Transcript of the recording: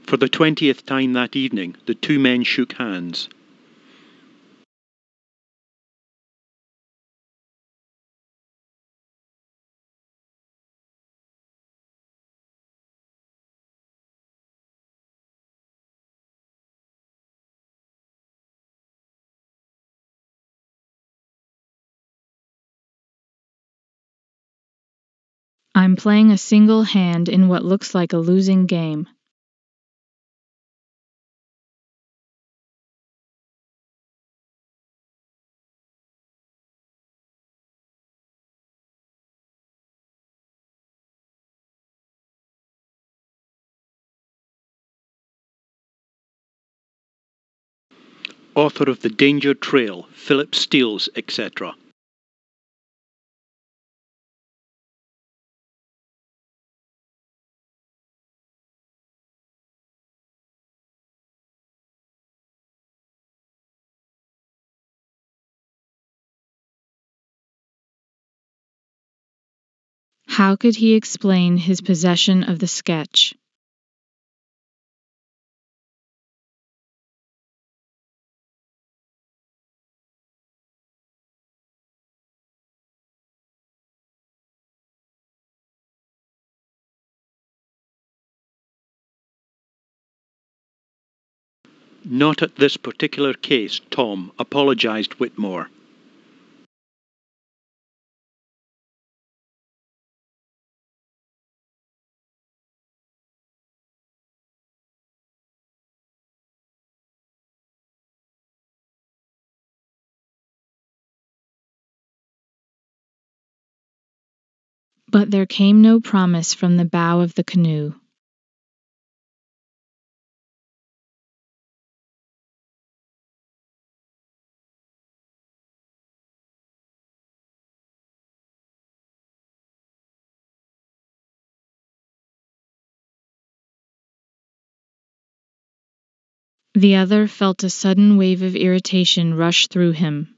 For the 20th time that evening, the two men shook hands. I'm playing a single hand in what looks like a losing game. Author of The Danger Trail, Philip Steels, etc. How could he explain his possession of the sketch? Not at this particular case, Tom, apologised Whitmore. But there came no promise from the bow of the canoe. The other felt a sudden wave of irritation rush through him.